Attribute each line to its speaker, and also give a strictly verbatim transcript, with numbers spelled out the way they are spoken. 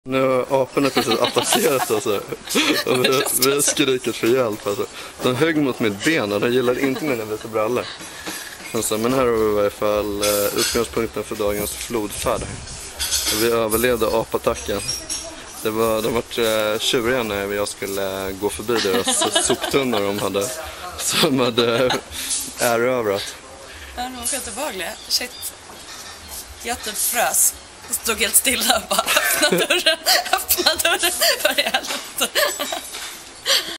Speaker 1: Nu har aporna precis attackerat oss här. Och vi, vi har skrikit för hjälp. Alltså. De högg mot mitt ben och de gillade inte mina vita brallor. Men här har vi i varje fall utgångspunkten för dagens flodfärd. Vi överlevde apattacken. Det var, de var tjuriga när jag skulle gå förbi deras soptunnor de hade, som hade erövrat.
Speaker 2: Ja, de var skönt obehagliga. Shit. Jag typ frös. Stod helt stilla och bara öppna dörren, öppna dörren för helvete.